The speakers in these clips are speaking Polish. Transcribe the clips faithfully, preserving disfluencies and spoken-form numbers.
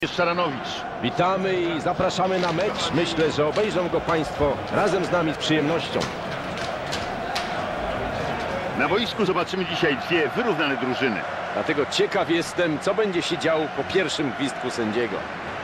Szaranowicz. Witamy i zapraszamy na mecz. Myślę, że obejrzą go Państwo razem z nami z przyjemnością. Na boisku zobaczymy dzisiaj dwie wyrównane drużyny. Dlatego ciekaw jestem, co będzie się działo po pierwszym gwizdku sędziego.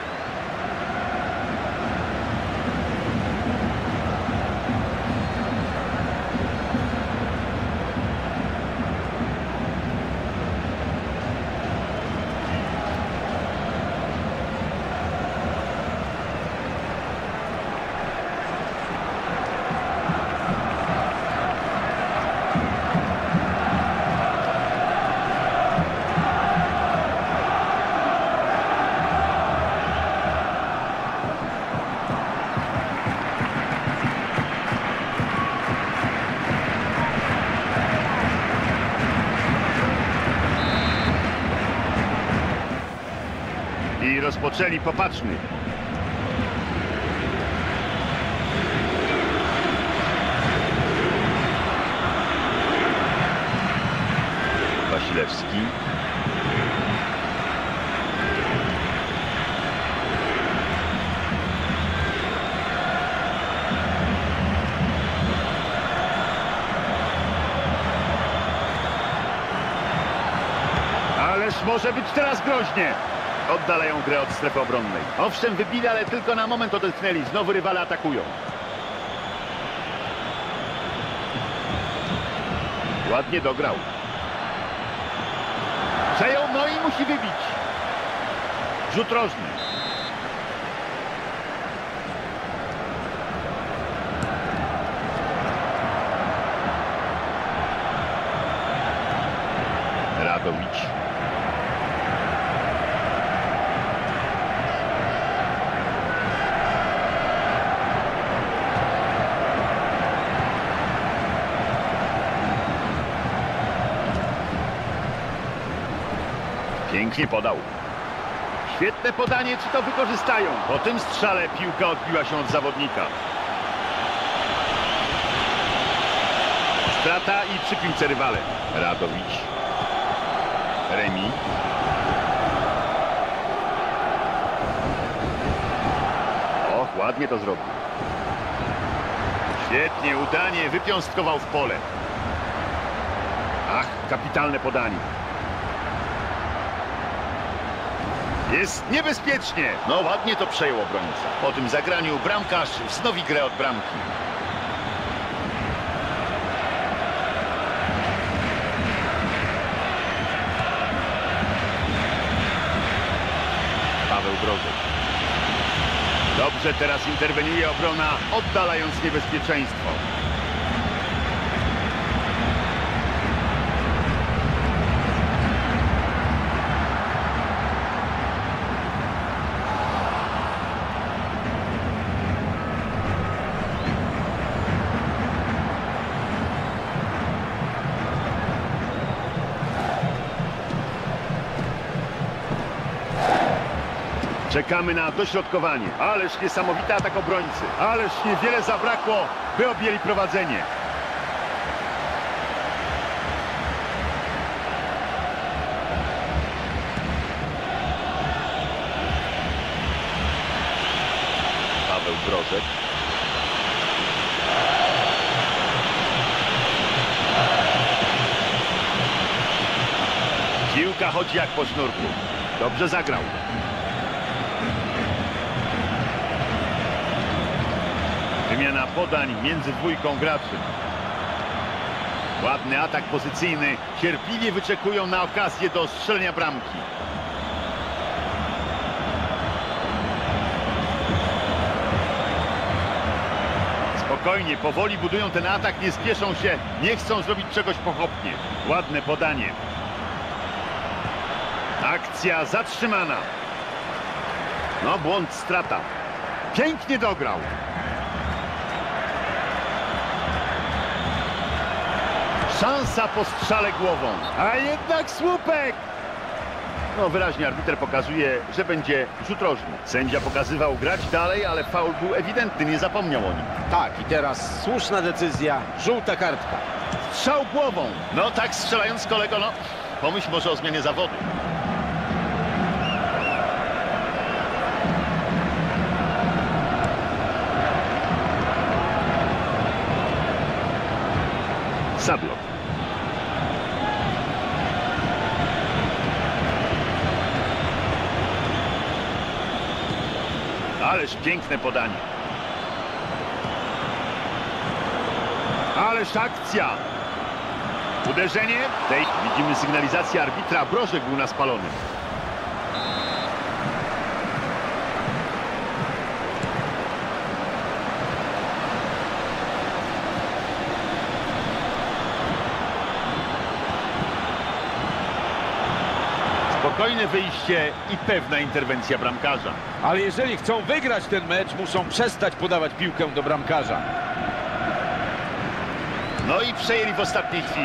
I rozpoczęli, popatrzmy. Wasilewski. Ależ może być teraz groźnie. Oddalają grę od strefy obronnej. Owszem, wybili, ale tylko na moment odetchnęli. Znowu rywale atakują. Ładnie dograł. Przejął, no i musi wybić. Rzut rożny. Radowicz. Pięknie podał. Świetne podanie, czy to wykorzystają? Po tym strzale piłka odbiła się od zawodnika. Strata i przy piłce rywale. Radowicz. Remi. Och, ładnie to zrobił. Świetnie, udanie, wypiąstkował w pole. Ach, kapitalne podanie. Jest niebezpiecznie. No ładnie to przejął obrońca. Po tym zagraniu bramkarz wznowi grę od bramki. Paweł Brożek. Dobrze teraz interweniuje obrona, oddalając niebezpieczeństwo. Czekamy na dośrodkowanie. Ależ niesamowity atak obrońcy. Ależ niewiele zabrakło, by objęli prowadzenie. Paweł Brożek. Piłka chodzi jak po sznurku. Dobrze zagrał. Wymiana podań między dwójką graczy. Ładny atak pozycyjny. Cierpliwie wyczekują na okazję do strzelenia bramki. Spokojnie, powoli budują ten atak, nie spieszą się, nie chcą zrobić czegoś pochopnie. Ładne podanie. Akcja zatrzymana. No, błąd, strata. Pięknie dograł. Szansa po strzale głową, a jednak słupek! No wyraźnie arbiter pokazuje, że będzie rzut rożny. Sędzia pokazywał grać dalej, ale faul był ewidentny, nie zapomniał o nim. Tak, i teraz słuszna decyzja, żółta kartka. Strzał głową. No tak strzelając, kolego, no pomyśl może o zmianie zawodu. Sadlok. Ależ piękne podanie. Ależ akcja. Uderzenie. Tej widzimy sygnalizację arbitra. Brożek był na spalonym. Spokojne wyjście i pewna interwencja bramkarza. Ale jeżeli chcą wygrać ten mecz, muszą przestać podawać piłkę do bramkarza. No i przejęli w ostatniej chwili.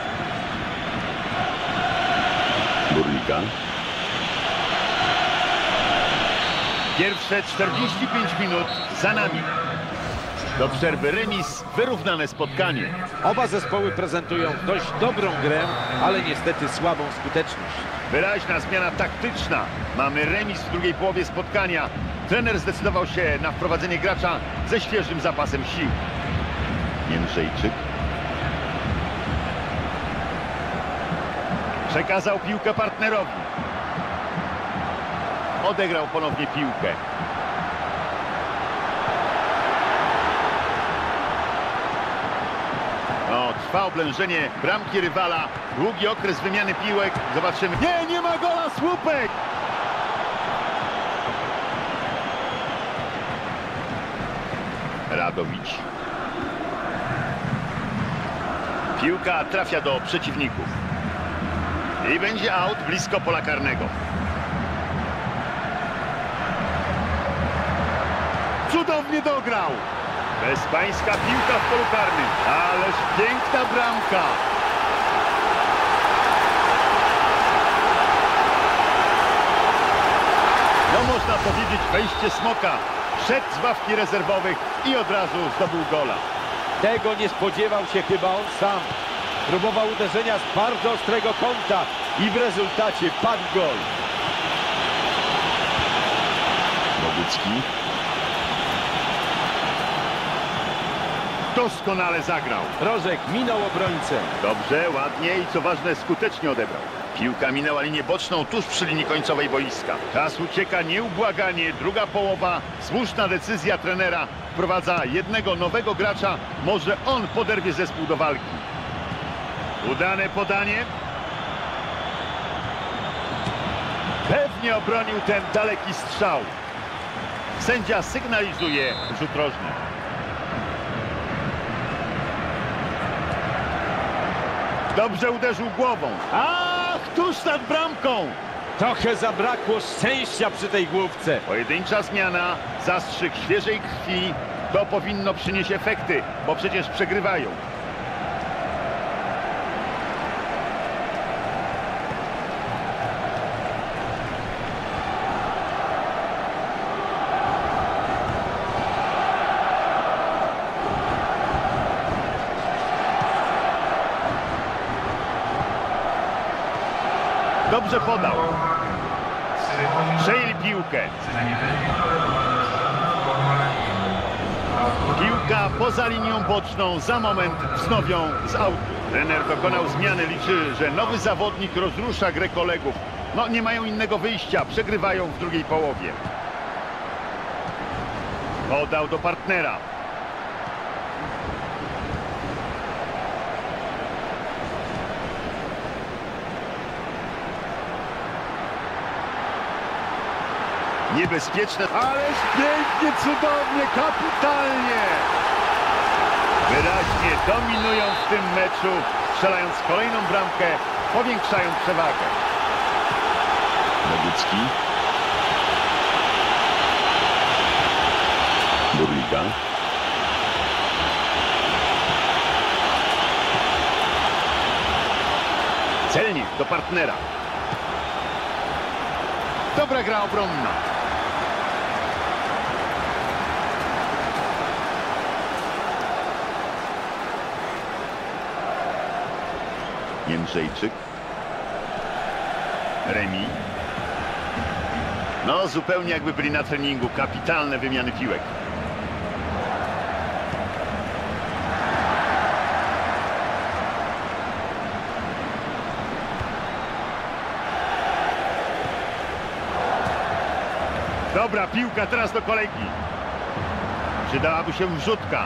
Burlika. Pierwsze czterdzieści pięć minut za nami. Do przerwy remis, wyrównane spotkanie. Oba zespoły prezentują dość dobrą grę, ale niestety słabą skuteczność. Wyraźna zmiana taktyczna. Mamy remis w drugiej połowie spotkania. Trener zdecydował się na wprowadzenie gracza ze świeżym zapasem sił. Jędrzejczyk. Przekazał piłkę partnerowi. Odegrał ponownie piłkę. No, trwa oblężenie bramki rywala. Długi okres wymiany piłek. Zobaczymy. Nie, nie ma gola, słupek! Radowicz. Piłka trafia do przeciwników. I będzie aut blisko pola karnego. Cudownie dograł. Bezpańska piłka w polu karnym. Ależ piękna bramka. No można powiedzieć wejście smoka. Szedł z ławki rezerwowych i od razu zdobył gola. Tego nie spodziewał się chyba on sam. Próbował uderzenia z bardzo ostrego kąta i w rezultacie padł gol. Bogucki. Doskonale zagrał. Rożek minął obrońcę. Dobrze, ładnie i co ważne skutecznie odebrał. Piłka minęła linię boczną tuż przy linii końcowej boiska. Czas ucieka nieubłaganie. Druga połowa. Słuszna decyzja trenera. Wprowadza jednego nowego gracza. Może on poderwie zespół do walki. Udane podanie. Pewnie obronił ten daleki strzał. Sędzia sygnalizuje rzut rożny. Dobrze uderzył głową. Ach, tuż nad bramką. Trochę zabrakło szczęścia przy tej główce. Pojedyncza zmiana, zastrzyk świeżej krwi. To powinno przynieść efekty, bo przecież przegrywają. Dobrze podał. Przejęli piłkę. Piłka poza linią boczną. Za moment wznowią z autu. Trener dokonał zmiany. Liczy, że nowy zawodnik rozrusza grę kolegów. No nie mają innego wyjścia. Przegrywają w drugiej połowie. Podał do partnera. Niebezpieczne, ależ pięknie, cudownie, kapitalnie. Wyraźnie dominują w tym meczu, strzelając kolejną bramkę, powiększają przewagę. Bogucki. Burlika. Celnie do partnera. Dobra gra obronna. Jędrzejczyk. Remi. No, zupełnie jakby byli na treningu. Kapitalne wymiany piłek. Dobra piłka, teraz do kolegi. Przydałaby się wrzutka.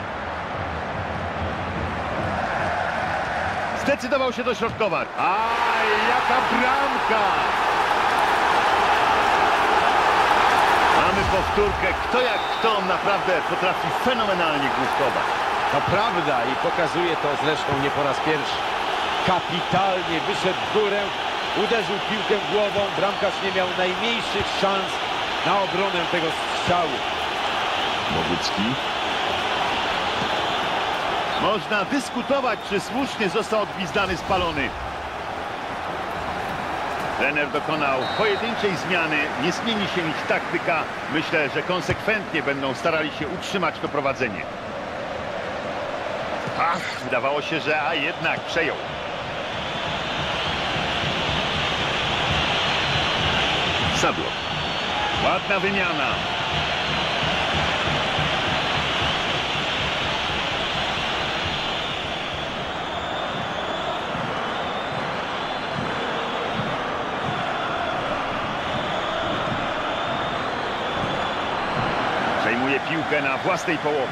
Zdecydował się dośrodkować. Aj, jaka bramka! Mamy powtórkę. Kto jak kto naprawdę potrafi fenomenalnie główkować. To prawda i pokazuje to zresztą nie po raz pierwszy. Kapitalnie wyszedł w górę, uderzył piłkę głową, bramkarz nie miał najmniejszych szans na obronę tego strzału. Nowycki. Można dyskutować, czy słusznie został odgwizdany spalony. Trener dokonał pojedynczej zmiany, nie zmieni się ich taktyka. Myślę, że konsekwentnie będą starali się utrzymać to prowadzenie. Ach, wydawało się, że a jednak przejął. Sadło. Ładna wymiana. Przejmuje piłkę na własnej połowie.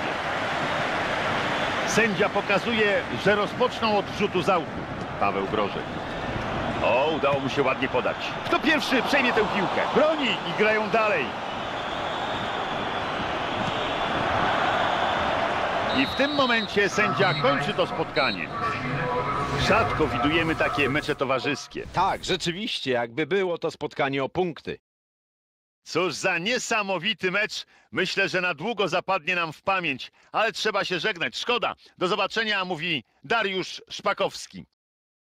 Sędzia pokazuje, że rozpoczną od rzutu z autu. Paweł Brożek. O, udało mu się ładnie podać. Kto pierwszy przejmie tę piłkę? Broni i grają dalej. I w tym momencie sędzia kończy to spotkanie. Rzadko widujemy takie mecze towarzyskie. Tak, rzeczywiście, jakby było to spotkanie o punkty. Cóż za niesamowity mecz. Myślę, że na długo zapadnie nam w pamięć, ale trzeba się żegnać. Szkoda. Do zobaczenia, mówi Dariusz Szpakowski.